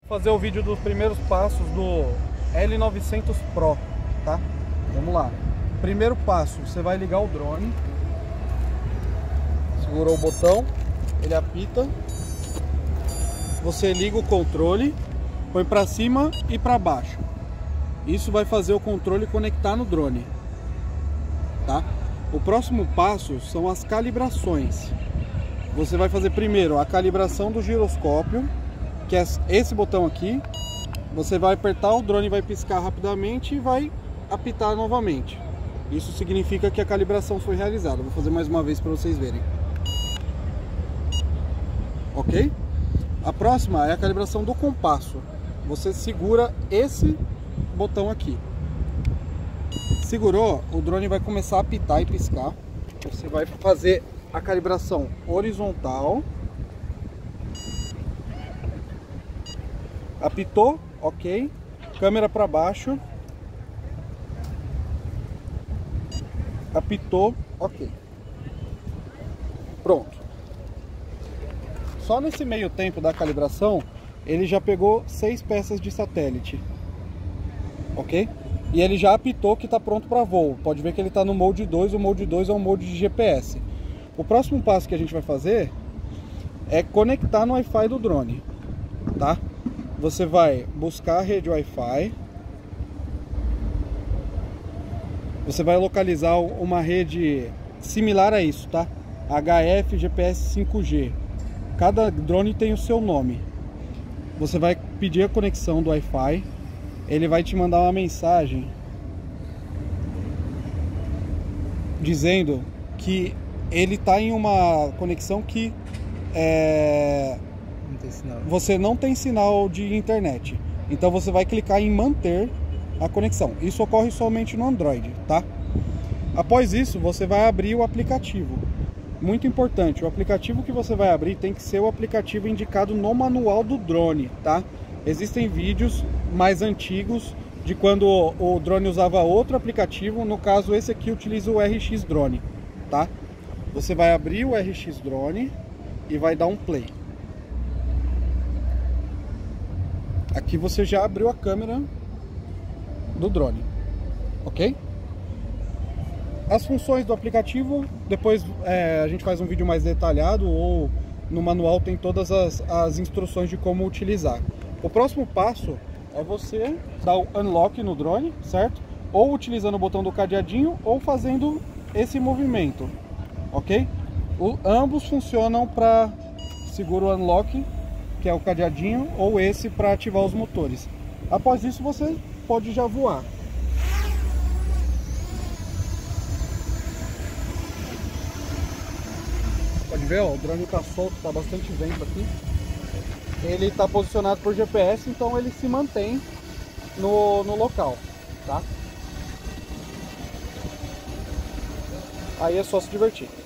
Vou fazer o vídeo dos primeiros passos do L900 Pro, tá? Vamos lá. Primeiro passo, você vai ligar o drone. Segurou o botão, ele apita. Você liga o controle, põe para cima e para baixo. Isso vai fazer o controle conectar no drone, tá? O próximo passo são as calibrações. Você vai fazer primeiro a calibração do giroscópio, que é esse botão aqui. Você vai apertar, o drone vai piscar rapidamente e vai apitar novamente. Isso significa que a calibração foi realizada. Vou fazer mais uma vez para vocês verem. Ok? A próxima é a calibração do compasso. Você segura esse botão aqui. Segurou, o drone vai começar a apitar e piscar. Você vai fazer a calibração horizontal. Apitou, ok. Câmera para baixo. Apitou, ok. Pronto. Só nesse meio tempo da calibração, ele já pegou 6 peças de satélite. Ok? E ele já apitou que está pronto para voo. Pode ver que ele está no Mode 2. O Mode 2 é um Mode de GPS. O próximo passo que a gente vai fazer é conectar no Wi-Fi do drone, tá? Você vai buscar a rede Wi-Fi. Você vai localizar uma rede similar a isso, tá? HF GPS 5G. Cada drone tem o seu nome. Você vai pedir a conexão do Wi-Fi. Ele vai te mandar uma mensagem dizendo que ele está em uma conexão que você não tem sinal de internet. Então você vai clicar em manter a conexão. Isso ocorre somente no Android, tá? Após isso, você vai abrir o aplicativo. Muito importante, o aplicativo que você vai abrir tem que ser o aplicativo indicado no manual do drone, tá? Existem vídeos mais antigos de quando o drone usava outro aplicativo. No caso, esse aqui utiliza o RX Drone, tá? Você vai abrir o RX Drone e vai dar um play. Aqui você já abriu a câmera do drone, ok? As funções do aplicativo, depois a gente faz um vídeo mais detalhado, ou no manual tem todas as instruções de como utilizar. O próximo passo é você dar o unlock no drone, certo? Ou utilizando o botão do cadeadinho, ou fazendo esse movimento, ok? Ambos funcionam para segura o unlock, que é o cadeadinho, ou esse para ativar os motores. Após isso você pode já voar. Pode ver, ó, o drone está solto, está bastante vento aqui. Ele está posicionado por GPS, então ele se mantém no local, tá? Aí é só se divertir.